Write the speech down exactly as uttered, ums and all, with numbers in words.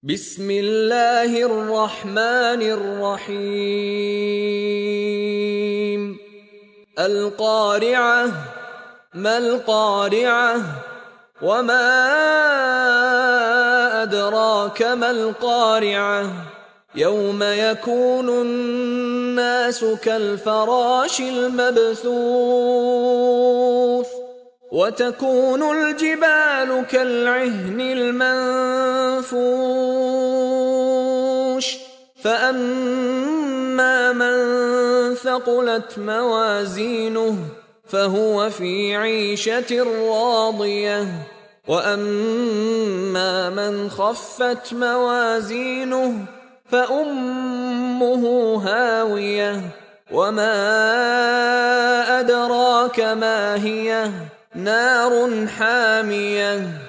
بسم الله الرحمن الرحيم القارعة ما القارعة وما أدراك ما القارعة يوم يكون الناس كالفراش المبثوث وتكون الجبال كالعهن المنفوش فأما من ثقلت موازينه فهو في عيشة راضية وأما من خفت موازينه فأمه هاوية وما أدراك ما هي نار حامية